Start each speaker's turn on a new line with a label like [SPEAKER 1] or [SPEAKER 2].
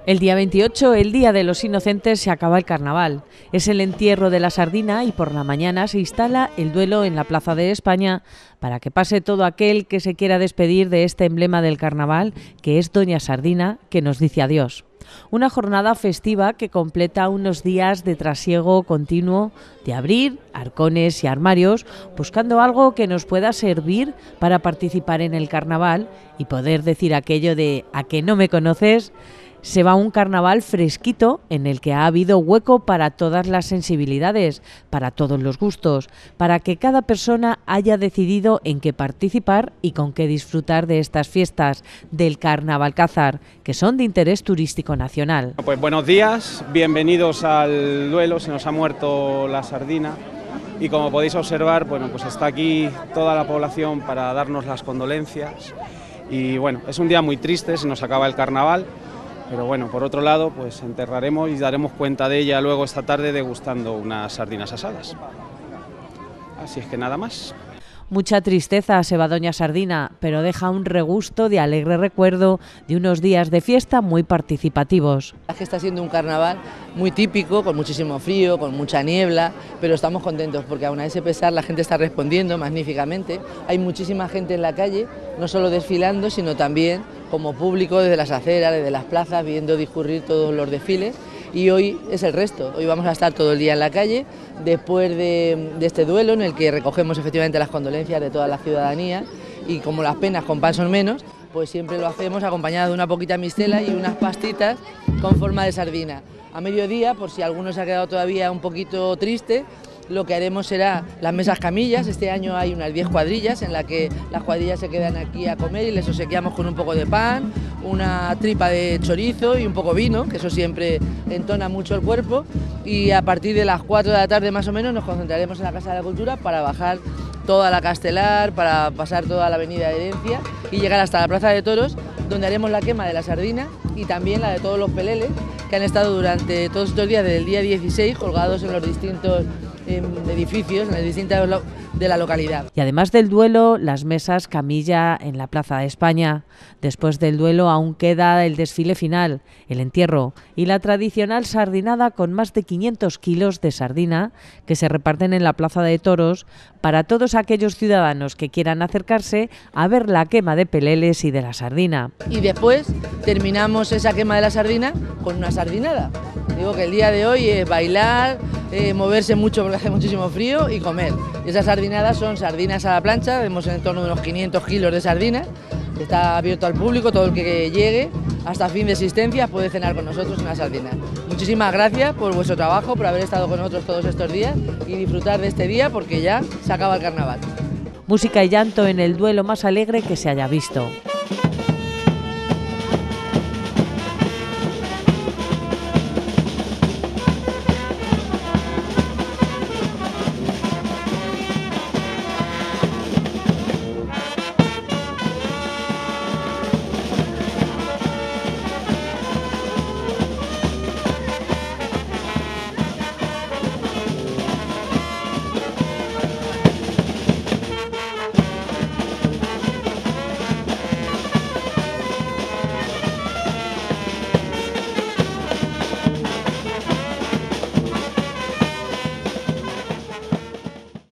[SPEAKER 1] El día 28, el Día de los Inocentes, se acaba el carnaval. Es el entierro de la sardina y por la mañana se instala el duelo en la Plaza de España para que pase todo aquel que se quiera despedir de este emblema del carnaval, que es Doña Sardina, que nos dice adiós. Una jornada festiva que completa unos días de trasiego continuo, de abrir arcones y armarios, buscando algo que nos pueda servir para participar en el carnaval y poder decir aquello de «¿a que no me conoces?». Se va un carnaval fresquito en el que ha habido hueco para todas las sensibilidades, para todos los gustos, para que cada persona haya decidido en qué participar y con qué disfrutar de estas fiestas del Carnavalcázar, que son de interés turístico nacional.
[SPEAKER 2] Pues buenos días, bienvenidos al duelo. Se nos ha muerto la sardina y como podéis observar, bueno, pues está aquí toda la población para darnos las condolencias y bueno, es un día muy triste, se nos acaba el carnaval. Pero bueno, por otro lado, pues enterraremos y daremos cuenta de ella luego esta tarde degustando unas sardinas asadas. Así es que nada más.
[SPEAKER 1] Mucha tristeza se va Doña Sardina, pero deja un regusto de alegre recuerdo de unos días de fiesta muy participativos.
[SPEAKER 3] Es que está siendo un carnaval muy típico, con muchísimo frío, con mucha niebla, pero estamos contentos porque aún a ese pesar la gente está respondiendo magníficamente. Hay muchísima gente en la calle, no solo desfilando, sino también como público desde las aceras, desde las plazas, viendo discurrir todos los desfiles. Y hoy es el resto, hoy vamos a estar todo el día en la calle, después de este duelo en el que recogemos efectivamente las condolencias de toda la ciudadanía y como las penas con pan son menos, pues siempre lo hacemos acompañado de una poquita mistela y unas pastitas con forma de sardina. A mediodía, por si alguno se ha quedado todavía un poquito triste, lo que haremos será las mesas camillas. Este año hay unas 10 cuadrillas en las que las cuadrillas se quedan aquí a comer y les obsequiamos con un poco de pan, una tripa de chorizo y un poco de vino, que eso siempre entona mucho el cuerpo, y a partir de las 4 de la tarde más o menos nos concentraremos en la Casa de la Cultura para bajar toda la Castelar, para pasar toda la avenida de Herencia y llegar hasta la Plaza de Toros, donde haremos la quema de la sardina y también la de todos los peleles que han estado durante todos estos días, desde el día 16, colgados en los distintos edificios, en las distintas de la localidad.
[SPEAKER 1] Y además del duelo, las mesas camilla en la Plaza de España. Después del duelo aún queda el desfile final, el entierro y la tradicional sardinada con más de 500 kilos de sardina que se reparten en la Plaza de Toros para todos aquellos ciudadanos que quieran acercarse a ver la quema de peleles y de la sardina.
[SPEAKER 3] Y después terminamos esa quema de la sardina con una sardinada. Digo que el día de hoy es bailar, moverse mucho porque hace muchísimo frío y comer. Y esas sardinadas son sardinas a la plancha, vemos en torno a unos 500 kilos de sardinas. Está abierto al público, todo el que llegue hasta fin de existencia puede cenar con nosotros una sardina. Muchísimas gracias por vuestro trabajo, por haber estado con nosotros todos estos días y disfrutar de este día porque ya se acaba el carnaval.
[SPEAKER 1] Música y llanto en el duelo más alegre que se haya visto.